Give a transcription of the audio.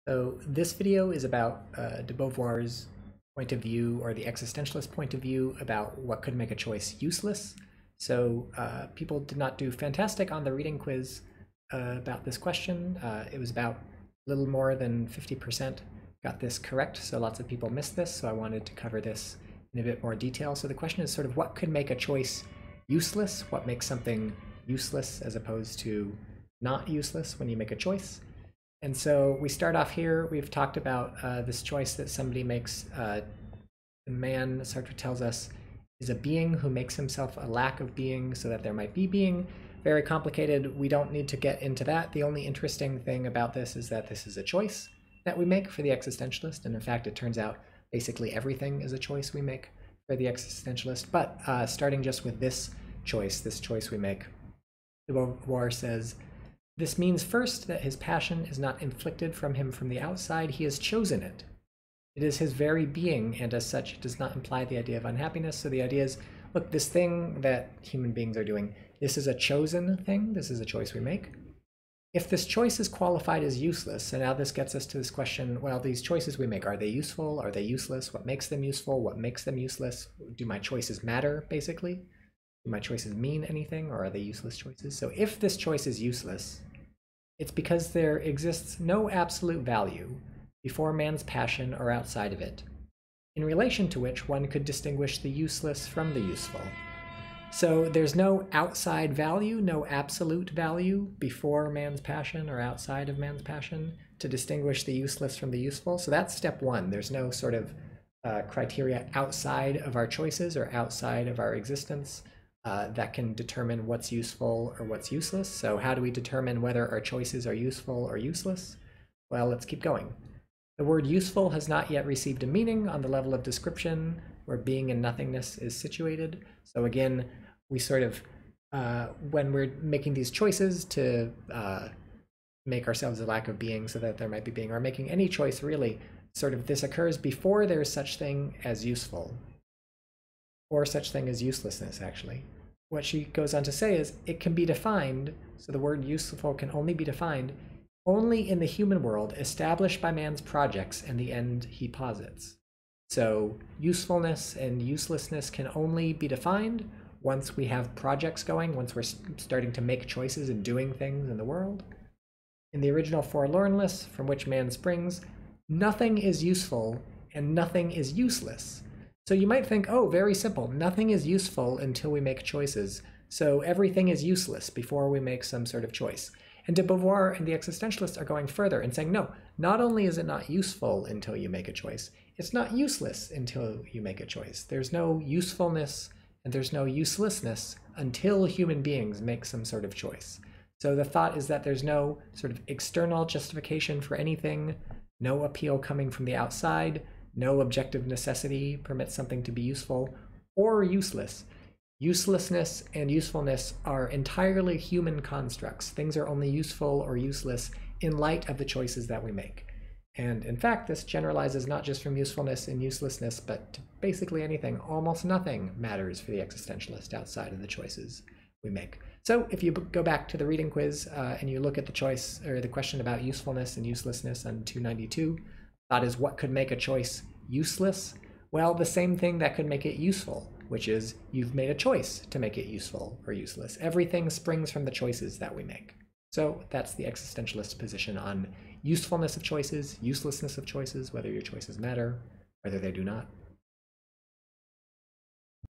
So this video is about de Beauvoir's point of view, or the existentialist point of view, about what could make a choice useless. So people did not do fantastic on the reading quiz about this question. It was about a little more than 50% got this correct, so lots of people missed this, so I wanted to cover this in a bit more detail. So the question is sort of what could make a choice useless? What makes something useless as opposed to not useless when you make a choice? And so we start off here. We've talked about this choice that somebody makes. The man, Sartre tells us, is a being who makes himself a lack of being so that there might be being. Very complicated. We don't need to get into that. The only interesting thing about this is that this is a choice that we make for the existentialist. And in fact, it turns out basically everything is a choice we make for the existentialist. But starting just with this choice we make, de Beauvoir says, this means first that his passion is not inflicted from him from the outside, he has chosen it. It is his very being, and as such, it does not imply the idea of unhappiness. So the idea is, look, this thing that human beings are doing, this is a chosen thing, this is a choice we make. If this choice is qualified as useless, and now this gets us to this question, well, these choices we make, are they useful? Are they useless? What makes them useful? What makes them useless? Do my choices matter, basically? Do my choices mean anything, or are they useless choices? So if this choice is useless, it's because there exists no absolute value before man's passion or outside of it, in relation to which one could distinguish the useless from the useful. So there's no outside value, no absolute value before man's passion or outside of man's passion to distinguish the useless from the useful. So that's step one. There's no sort of criteria outside of our choices or outside of our existence that can determine what's useful or what's useless. So how do we determine whether our choices are useful or useless? Well, let's keep going. The word useful has not yet received a meaning on the level of description where being and nothingness is situated. So again, we sort of, when we're making these choices to make ourselves a lack of being so that there might be being, or making any choice really, sort of this occurs before there is such thing as useful, or such thing as uselessness, actually. What she goes on to say is it can be defined, so the word useful can only be defined only in the human world established by man's projects and the end he posits. So usefulness and uselessness can only be defined once we have projects going, once we're starting to make choices and doing things in the world. In the original forlornness from which man springs, nothing is useful and nothing is useless. So you might think, oh, very simple. Nothing is useful until we make choices. So everything is useless before we make some sort of choice. And de Beauvoir and the existentialists are going further and saying, no, not only is it not useful until you make a choice, it's not useless until you make a choice. There's no usefulness and there's no uselessness until human beings make some sort of choice. So the thought is that there's no sort of external justification for anything, no appeal coming from the outside, no objective necessity permits something to be useful or useless. Uselessness and usefulness are entirely human constructs. Things are only useful or useless in light of the choices that we make. And in fact, this generalizes not just from usefulness and uselessness, but to basically anything. Almost nothing matters for the existentialist outside of the choices we make. So if you go back to the reading quiz and you look at the choice or the question about usefulness and uselessness on 292, thought is what could make a choice useless? Well, the same thing that could make it useful, which is you've made a choice to make it useful or useless. Everything springs from the choices that we make. So that's the existentialist position on usefulness of choices, uselessness of choices, whether your choices matter, whether they do not.